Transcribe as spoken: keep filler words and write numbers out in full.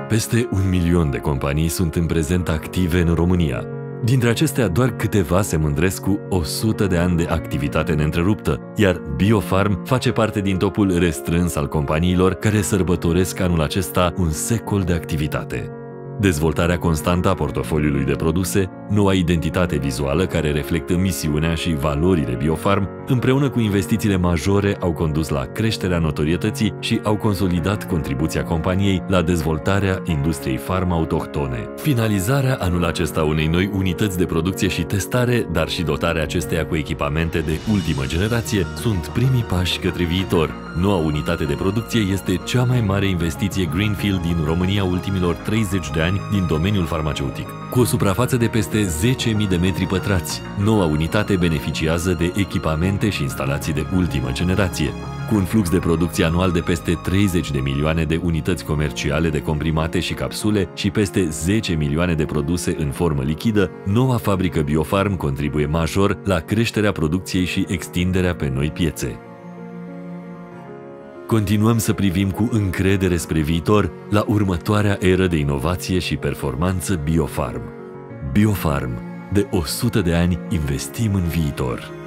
Peste un milion de companii sunt în prezent active în România. Dintre acestea, doar câteva se mândresc cu o sută de ani de activitate neîntreruptă, iar BioPharm face parte din topul restrâns al companiilor care sărbătoresc anul acesta un secol de activitate. Dezvoltarea constantă a portofoliului de produse, noua identitate vizuală care reflectă misiunea și valorile BioPharm, împreună cu investițiile majore, au condus la creșterea notorietății și au consolidat contribuția companiei la dezvoltarea industriei farma autohtone. Finalizarea anul acesta unei noi unități de producție și testare, dar și dotarea acesteia cu echipamente de ultimă generație, sunt primii pași către viitor. Noua unitate de producție este cea mai mare investiție Greenfield din România ultimilor treizeci de ani din domeniul farmaceutic. Cu o suprafață de peste zece mii de metri pătrați, noua unitate beneficiază de echipamente și instalații de ultimă generație. Cu un flux de producție anual de peste treizeci de milioane de unități comerciale de comprimate și capsule și peste zece milioane de produse în formă lichidă, noua fabrică BioPharm contribuie major la creșterea producției și extinderea pe noi piețe. Continuăm să privim cu încredere spre viitor la următoarea eră de inovație și performanță BioPharm. BioPharm. De o sută de ani investim în viitor.